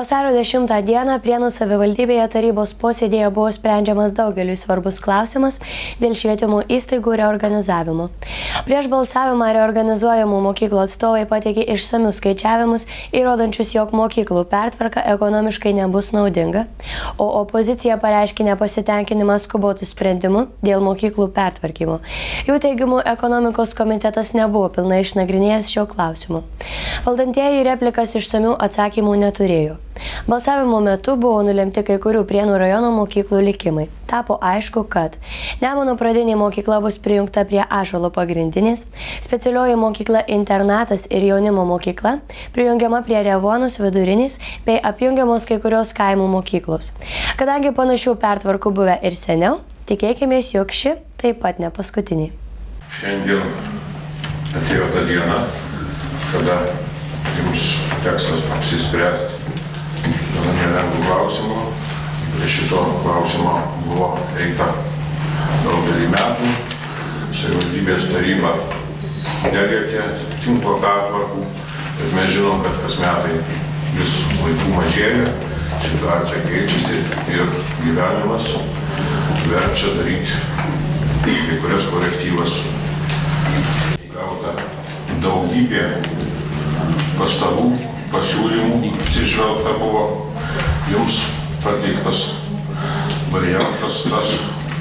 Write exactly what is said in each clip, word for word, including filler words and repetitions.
Vasario dešimtą dieną Prienų savivaldybėje tarybos posėdėje buvo sprendžiamas daugeliui svarbus klausimas dėl švietimo įstaigų reorganizavimo. Prieš balsavimą reorganizuojamų mokyklų atstovai pateikė išsamius skaičiavimus, įrodančius, jog mokyklų pertvarka ekonomiškai nebus naudinga, o opozicija pareiškė nepasitenkinimą skubotų sprendimų dėl mokyklų pertvarkymo. Jų teigimu, ekonomikos komitetas nebuvo pilnai išnagrinėjęs šio klausimu. Valdantieji replikas išsamių atsakymų neturėjo. Balsavimo metu buvo nulemti kai kurių Prienų rajono mokyklų likimai. Tapo aišku, kad Nemuno pradinė mokykla bus prijungta prie Ąžuolo pagrindinės, specialioji mokykla internatas ir jaunimo mokykla prijungiama prie Revuonos vidurinės bei apjungiamos kai kurios kaimų mokyklos. Kadangi panašių pertvarkų buvę ir seniau, tikėkimės, jog ši taip pat ne paskutinė. Šiandien atėjo ta diena, kada jums teks apsispręsti dėl nelengvų klausimų. Prie šito klausimo buvo eita daugelį metų. Savivaldybės taryba nelietė tinklo pertvarkų, bet mes žinom, kad kas metai vis vaikų mažėja, situacija keičiasi ir gyvenimas verčia daryti kai kurias korektyvas. Gauta daugybė pastabų, pasiūlymų, atsižvelgta buvo, jums pateiktas variantas tas,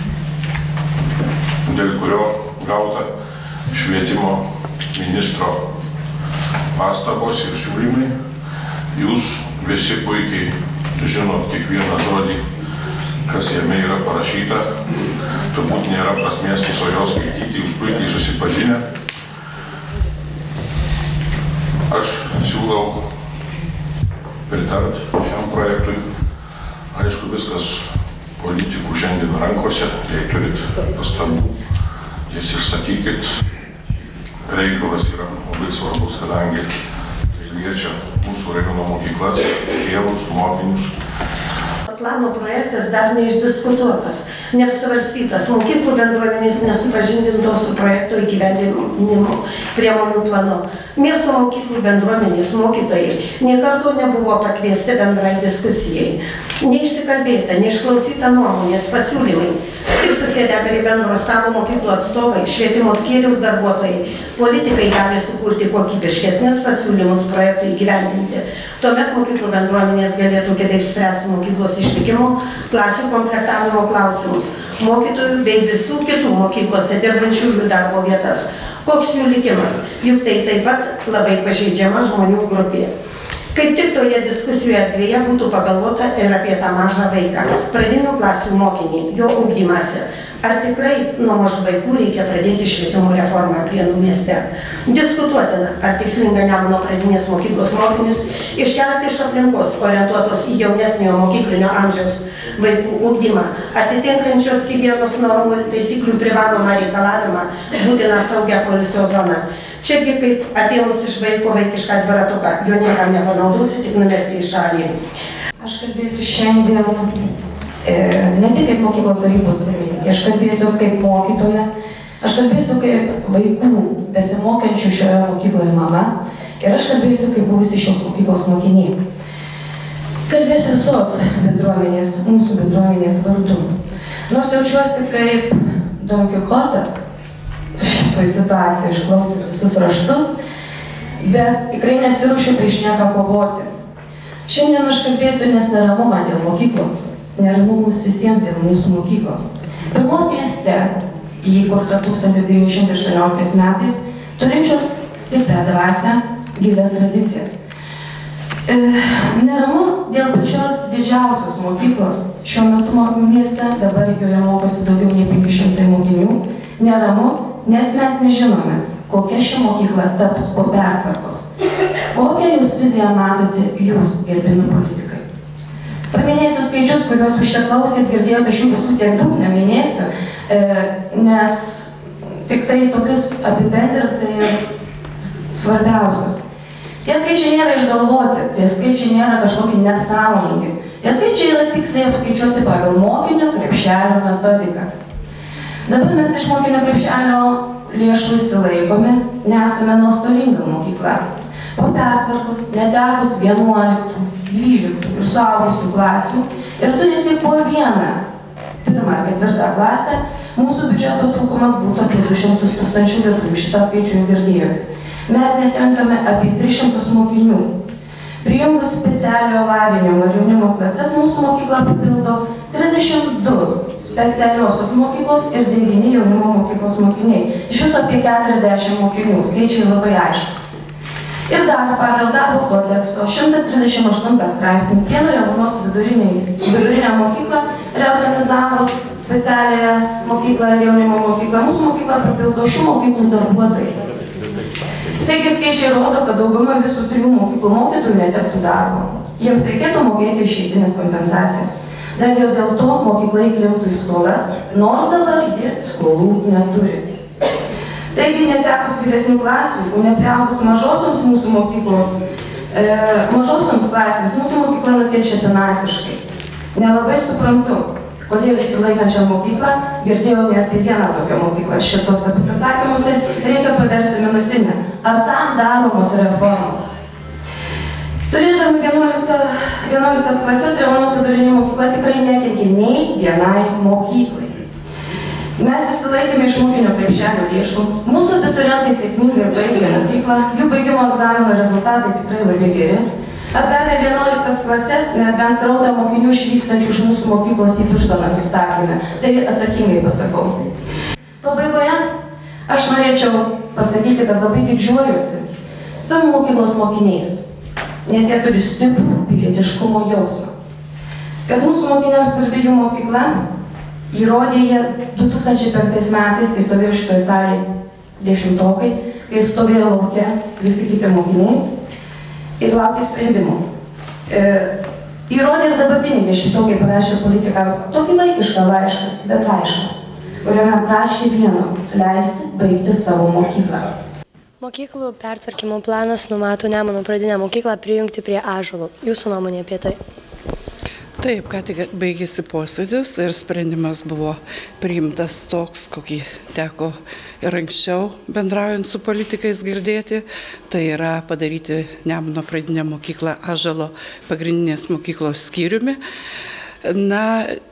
dėl kurio gauta švietimo ministro pastabos ir siūlymai. Jūs visi puikiai žinot kiekvieną žodį, kas jame yra parašyta. Turbūt nėra prasmės viso jo skaityti, jūs puikiai susipažinę. Aš siūlau pritart šiam projektui. Aišku, viskas politikų šiandien rankose, jei turit pastabų, jas išsakykit. Reikalas yra labai svarbus, kadangi tai liečia mūsų rajono mokyklas, tėvus, mokinius. Plano projektas dar neišdiskutuotas, neapsvarstytas, mokyklų bendruomenės nesupažindintos su projekto įgyvendinimo priemonių planu. Miesto mokyklų bendruomenės mokytojai nė karto nebuvo pakviesti bendrai diskusijai. Neišsikalbėta, neišklausyta nuomonės, pasiūlymai. Tik susėdę prie bendro stalo mokyklų atstovai, švietimo skyriaus darbuotojai, politikai gali sukurti kokybiškesnius pasiūlymus projektui įgyvendinti. Tuomet mokyklų bendruomenės galėtų kitaip spręsti mokyklos išlikimo, klasių komplektavimo klausimus, mokytojų bei visų kitų mokyklose dirbančiųjų darbo vietas. Koks jų likimas? Juk tai taip pat labai pažeidžiama žmonių grupė. Kaip tik toje diskusijoje erdvėje būtų pagalvota ir apie tą mažą vaiką, pradinių klasių mokinį, jo ugdymąsi. Ar tikrai nuo mažų vaikų reikia pradėti švietimo reformą Prienų mieste? Diskutuotina, ar tikslinga Nemuno pradinės mokyklos mokinius iškelti iš aplinkos orientuotos į jaunesniojo mokyklinio amžiaus vaikų ugdymą, atitinkančios higienos normų ir taisyklių privalomą reikalavimą būtiną saugią poilsio zoną. Čiagi kaip atėmus iš vaiko vaikišką dviratuką, jo niekam nepanaudosi, tik numesti į šalį. Aš kalbėsiu šiandien e, ne tik kaip mokyklos tarybos pirmininkė, aš kalbėsiu kaip mokytoja, aš kalbėsiu kaip vaikų besimokančių šioje mokykloje mama ir aš kalbėsiu kaip buvusi šios mokyklos mokiniai. Kalbėsiu visos bendruomenės, mūsų bendruomenės vardu. Nors jaučiuosi kaip Don Kichotas, šitoj situacijoje išklausęs visus raštus, bet tikrai nesiruošiu prieš nieką kovoti. Šiandien aš kalbėsiu, nes neramu man dėl mokyklos, neramu mums visiems dėl mūsų mokyklos. Pirmos mieste, įkurta tūkstantis devyni šimtai aštuonioliktais metais, turinčios stiprią dvasią, gilias tradicijas. E, neramu dėl pačios didžiausios mokyklos. Šiuo metu mieste dabar joje mokosi daugiau nei penki šimtai mokinių. Neramu, nes mes nežinome, kokia ši mokykla taps po pertvarkos. Kokią jūs viziją matote jūs, gerbiami politikai? Paminėsiu skaičius, kuriuos jūs čia klausėt, girdėjote, aš jų visų tiek daug neminėsiu, nes tik tai tokius apibendrintai svarbiausius. Tie skaičiai nėra išgalvoti, tie skaičiai nėra kažkokie nesąmoningi. Tie skaičiai yra tiksliai apskaičiuoti pagal mokinio krepšelio metodiką. Dabar mes iš mokinio krepšelio lėšų išsilaikome, nesame nuostolinga mokykla. po pertvarkos netekus vienuoliktų, dvyliktų ir suaugusių klasių ir turint tik po vieną pirmą ar ketvirtą klasę, mūsų biudžeto trūkumas būtų apie du šimtus tūkstančių lietuvių. Šitą skaičių girdėjote. Mes netenkame apie tris šimtus mokinių. Prijungus specialiojo lavinimo ir jaunimo klases, mūsų mokykla papildo trisdešimt du specialiosios mokyklos ir devyni jaunimo mokyklos mokiniai. Iš viso apie keturiasdešimt mokinių, skaičiai labai aiškus. Ir dar pagal darbo kodekso šimtas trisdešimt aštuntas straipsnį Prienų Revuonos vidurinę mokyklą reorganizavus specialiąją mokyklą ir jaunimo mokyklą, mūsų mokyklą papildo šių mokyklų darbuotojai. Taigi skaičiai rodo, kad dauguma visų trijų mokyklų mokytojų netektų darbo. Jiems reikėtų mokėti išeitinės kompensacijas. Dar ir dėl to mokykla įklimptų į skolas, nors dabar ji skolų neturi. Taigi netekus vyresnių klasių, nepriaugus mažosioms mūsų mokyklos, e, mažosioms klasėms mūsų mokykla nukenčia finansiškai. Nelabai suprantu, kodėl išsilaikančią mokyklą, girdėjau ne apie vieną tokią mokyklą šitose pasisakymuose, reikia paversti minusinę. Ar tam daromos reformos? Turėdami vienuoliktas klases, Revuonos vidurinė mokykla tikrai nekenkė nei vienai mokyklai. Mes išsilaikėme iš mokinio krepšelio lėšų, mūsų abiturientai sėkmingai baigė mokyklą, jų baigimo egzamino rezultatai tikrai labai geri. Atgavę vienuoliktas klases, mes bent srautą mokinių išvykstančių iš mūsų mokyklos į Birštoną sustatėme. Tai atsakingai pasakau. Pabaigoje aš norėčiau pasakyti, kad labai didžiuojuosi savo mokyklos mokiniais, nes jie turi stiprų pilietiškumo jausmą. Kad mūsų mokiniams svarbi jų mokykla, įrodė jie du tūkstančiai penktais metais, kai stovėjo šitoje salėje dešimtokai, kai stovėjo lauke visi kiti mokiniai ir laukė sprendimų. E, įrodė ir dabartiniai dešimtokai parašė politikams tokį vaikišką laišką, bet laišką, kuriame prašė vieno – leisti baigti savo mokyklą. Mokyklų pertvarkymo planas numato Nemuno pradinę mokyklą prijungti prie Ąžuolo. Jūsų nuomonė apie tai? Taip, ką tik baigėsi posėdis ir sprendimas buvo priimtas toks, kokį teko ir anksčiau bendraujant su politikais girdėti. Tai yra padaryti Nemuno pradinę mokyklą Ąžuolo pagrindinės mokyklos skyriumi. Na,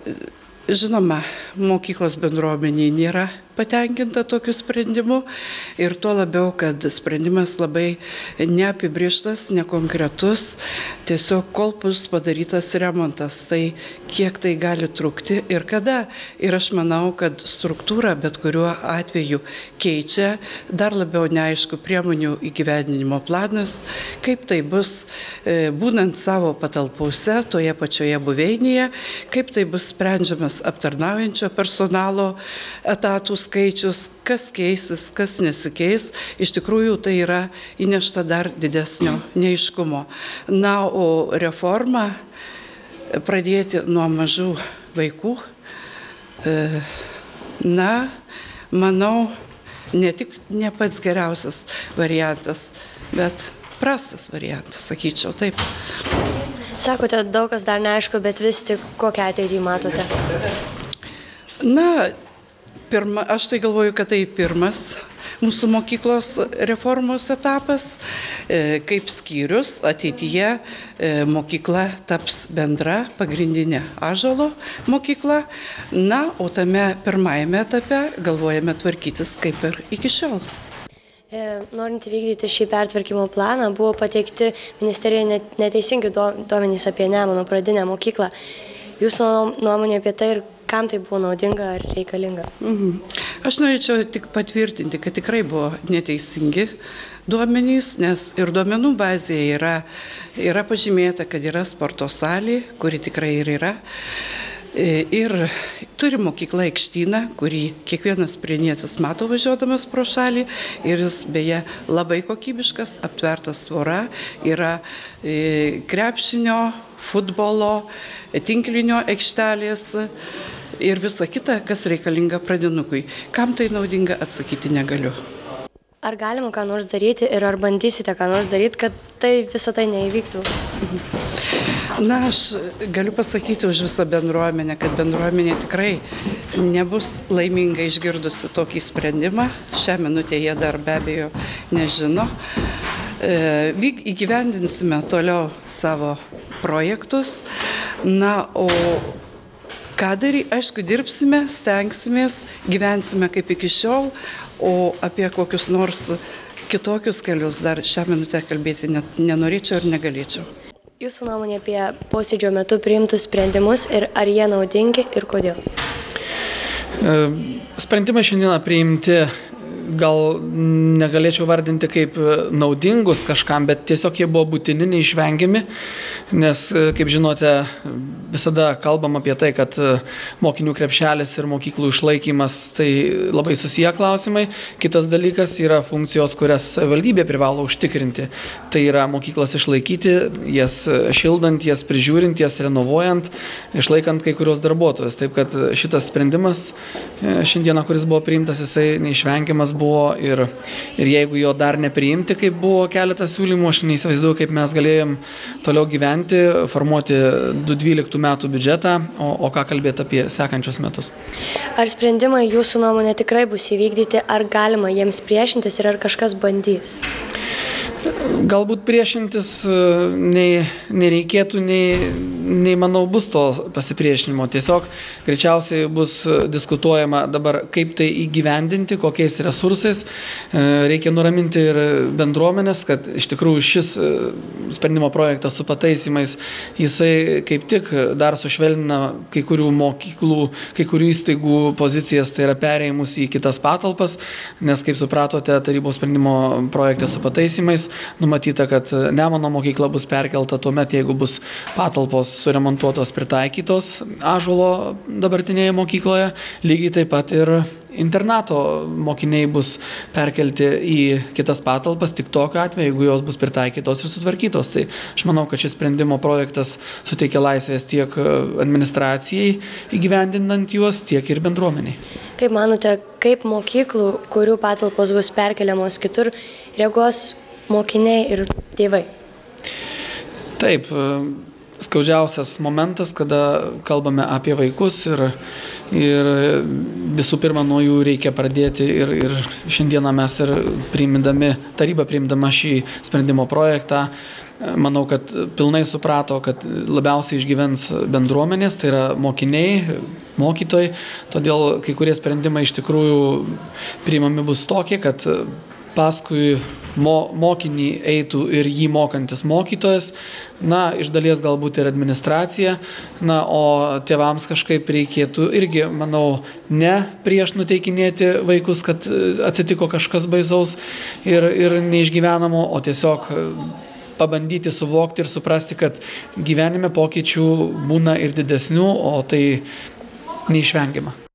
žinoma, mokyklos bendruomenė nėra patenkinta tokiu sprendimu ir tuo labiau, kad sprendimas labai neapibrieštas, nekonkretus, tiesiog kol bus padarytas remontas, tai kiek tai gali trukti ir kada. Ir aš manau, kad struktūra bet kuriuo atveju keičia, dar labiau neaišku priemonių įgyvendinimo planas, kaip tai bus būnant savo patalpose, toje pačioje buveinėje, kaip tai bus sprendžiamas aptarnaujančio personalo etatų skaičius, kas keisis, kas nesikeis, iš tikrųjų tai yra įnešta dar didesnio neaiškumo. Na, o reformą pradėti nuo mažų vaikų, na, manau, ne tik ne pats geriausias variantas, bet prastas variantas, sakyčiau, taip. Sakote, daug kas dar neaišku, bet vis tik kokią ateitį matote? Na, Pirma, aš tai galvoju, kad tai pirmas mūsų mokyklos reformos etapas, kaip skyrius ateityje mokykla taps bendra pagrindinė Ąžuolo mokykla. Na, o tame pirmajame etape galvojame tvarkytis kaip ir iki šiol. Norint įvykdyti šį pertvarkymo planą, buvo pateikti ministerijai neteisingi duomenys apie Nemuno pradinę mokyklą. Jūsų nuomonė apie tai ir kam tai buvo naudinga ar reikalinga? Mhm. Aš norėčiau tik patvirtinti, kad tikrai buvo neteisingi duomenys, nes ir duomenų bazėje yra, yra pažymėta, kad yra sporto salė, kuri tikrai ir yra. Ir turi mokykla aikštyną, kurį kiekvienas prienietis mato važiuodamas pro šalį. Ir jis beje labai kokybiškas, aptvertas tvora, yra krepšinio, futbolo, tinklinio aikštelės ir visa kita, kas reikalinga pradinukui. Kam tai naudinga, atsakyti negaliu. Ar galima ką nors daryti ir ar bandysite ką nors daryti, kad tai visą tai neįvyktų? Na, aš galiu pasakyti už visą bendruomenę, kad bendruomenė tikrai nebus laiminga išgirdusi tokį sprendimą. Šią minutę jie dar be abejo nežino. Vyk įgyvendinsime toliau savo projektus. Na, o ką daryti, aišku, dirbsime, stengsimės, gyvensime kaip iki šiol, o apie kokius nors kitokius kelius dar šią minutę kalbėti net nenorėčiau ir negalėčiau. Jūsų nuomonė apie posėdžio metu priimtus sprendimus ir ar jie naudingi ir kodėl? Sprendimai šiandieną priimti gal negalėčiau vardinti kaip naudingus kažkam, bet tiesiog jie buvo būtini, neišvengiami, nes, kaip žinote, visada kalbam apie tai, kad mokinių krepšelis ir mokyklų išlaikymas tai labai susiję klausimai. Kitas dalykas yra funkcijos, kurias valdybė privalo užtikrinti. Tai yra mokyklas išlaikyti, jas šildant, jas prižiūrint, jas renovuojant, išlaikant kai kurios darbuotojus. Taip kad šitas sprendimas šiandieną, kuris buvo priimtas, jisai neišvengiamas buvo ir, ir jeigu jo dar nepriimti, kaip buvo keletas siūlymų, aš neįsivaizduoju, kaip mes galėjom toliau gyventi, formuoti du tūkstančiai dvyliktų metų biudžetą, o, o ką kalbėti apie sekančius metus. Ar sprendimai jūsų nuomonė tikrai bus įvykdyti, ar galima jiems priešintis ir ar kažkas bandys? Galbūt priešintis nei, nereikėtų, nei, nei, manau, bus to pasipriešinimo. Tiesiog greičiausiai bus diskutuojama dabar, kaip tai įgyvendinti, kokiais resursais. Reikia nuraminti ir bendruomenės, kad iš tikrųjų šis sprendimo projektas su pataisimais, jisai kaip tik dar sušvelnina kai kurių mokyklų, kai kurių įstaigų pozicijas, tai yra perėjimus į kitas patalpas, nes, kaip supratote, tarybos sprendimo projekte su pataisimais numatyta, kad Nemuno mokykla bus perkelta tuomet, jeigu bus patalpos suremontuotos, pritaikytos Ąžuolo dabartinėje mokykloje. Lygiai taip pat ir internato mokiniai bus perkelti į kitas patalpas tik tokiu atveju, jeigu jos bus pritaikytos ir sutvarkytos. Tai aš manau, kad šis sprendimo projektas suteikia laisvės tiek administracijai įgyvendinant juos, tiek ir bendruomeniai. Kaip manote, kaip mokyklų, kurių patalpos bus perkeliamos kitur, reaguos mokiniai ir tėvai? Taip, skaudžiausias momentas, kada kalbame apie vaikus ir, ir visų pirma nuo jų reikia pradėti ir, ir šiandieną mes ir priimdami, taryba priimdama šį sprendimo projektą, manau, kad pilnai suprato, kad labiausiai išgyvens bendruomenės, tai yra mokiniai, mokytojai, todėl kai kurie sprendimai iš tikrųjų priimami bus tokie, kad paskui mo, mokinį eitų ir jį mokantis mokytojas, na, iš dalies galbūt ir administracija, na, o tėvams kažkaip reikėtų irgi, manau, ne prieš nuteikinėti vaikus, kad atsitiko kažkas baisaus ir, ir neišgyvenamo, o tiesiog pabandyti suvokti ir suprasti, kad gyvenime pokyčių būna ir didesnių, o tai neišvengiama.